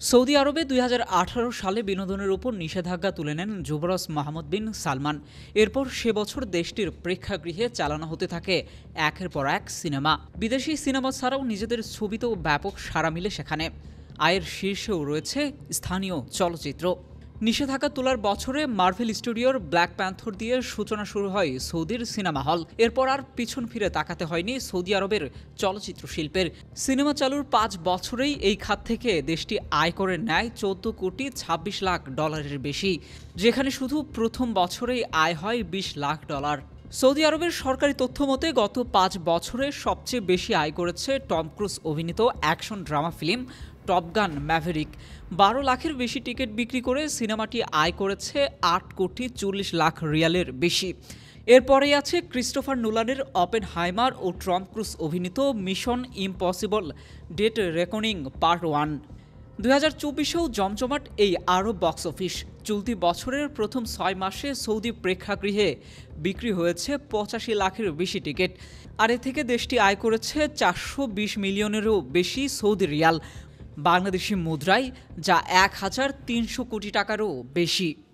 Saudi আরবে ২০১৮ সালে বিনোদনের উপর নিষেধাজ্ঞা তুলে নেন যুবরাজ মোহাম্মদ বিন সালমান। এরপর সে বছর দেশটির প্রেক্ষাগৃহে চালানো হতে থাকে একের পর এক সিনেমা। বিদেশি সিনেমা ছাড়াও নিজেদের ছবিতেও ব্যাপক সাড়া মিলে সেখানে। আয়ের শীর্ষেও রয়েছে স্থানীয় চলচ্চিত্র। নিষেধাজ্ঞা তোলার বছরে মার্ভেল স্টুডিওর ব্ল্যাক প্যান্থর দিয়ে সূচনা শুরু হয় সৌদির সিনেমা হল। এরপর আর পিছন ফিরে তাকাতে হয়নি সৌদি আরবের চলচ্চিত্র শিল্পের। সিনেমা চালুর ৫ বছরেই এই খাত থেকে দেশটি আয় করে নেয় ১৪ কোটি ২৬ লাখ ডলারের বেশি, যেখানে শুধু প্রথম বছরেই আয় হয় ২০ লাখ ডলার। সৌদি আরবের সরকারি তথ্য মতে গত ৫ বছরে সবচেয়ে বেশি আয় করেছে টম ক্রুজ অভিনীত action drama film Top Gun Maverick. ১২ লাখের বেশি টিকিট বিক্রি করে সিনেমাটি আয় করেছে ৮ কোটি ৪০ লাখ রিয়ালের বেশি। এরপরেই আছে ক্রিস্টোফার নোলানের অপেনহাইমার ও টম ক্রুজ অভিনীত Mission Impossible Dead Reckoning Part ১। ২০২৪-এও জমজমাট এই আরব বক্স অফিস। চলতি বছরের প্রথম ৬ মাসে সৌদি প্রেক্ষাগৃহে বিক্রি হয়েছে ৮৫ লাখের বেশি টিকিট। আর এ থেকে দেশটি আয় করেছে ৪২০ মিলিয়নেরও বেশি সৌদি রিয়াল, বাংলাদেশি মুদ্রায় যা ১,৩০০ কোটি টাকারও বেশি।